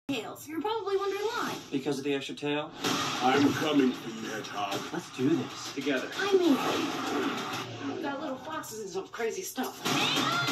tails. You're probably wondering why. Because of the extra tail? I'm coming for you, Hedgehog. Let's do this. Together. I mean, we've got little foxes and some crazy stuff.